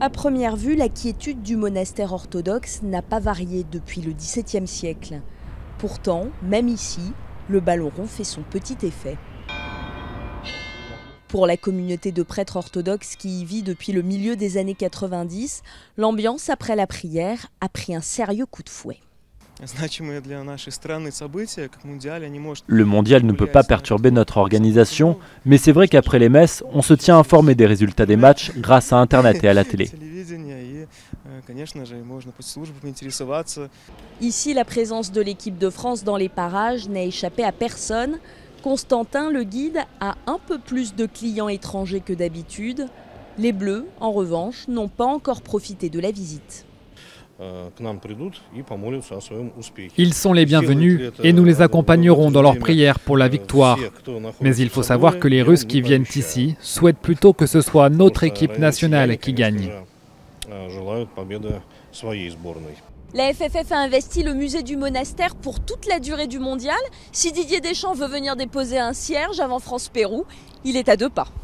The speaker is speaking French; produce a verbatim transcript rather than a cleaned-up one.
À première vue, la quiétude du monastère orthodoxe n'a pas varié depuis le dix-septième siècle. Pourtant, même ici, le ballon rond fait son petit effet. Pour la communauté de prêtres orthodoxes qui y vit depuis le milieu des années quatre-vingt-dix, l'ambiance après la prière a pris un sérieux coup de fouet. Le mondial ne peut pas perturber notre organisation, mais c'est vrai qu'après les messes, on se tient informé des résultats des matchs grâce à Internet et à la télé. Ici, la présence de l'équipe de France dans les parages n'a échappé à personne. Constantin, le guide, a un peu plus de clients étrangers que d'habitude. Les Bleus, en revanche, n'ont pas encore profité de la visite. Ils sont les bienvenus et nous les accompagnerons dans leur prière pour la victoire. Mais il faut savoir que les Russes qui viennent ici souhaitent plutôt que ce soit notre équipe nationale qui gagne. La F F F a investi le musée du monastère pour toute la durée du mondial. Si Didier Deschamps veut venir déposer un cierge avant France-Pérou, il est à deux pas.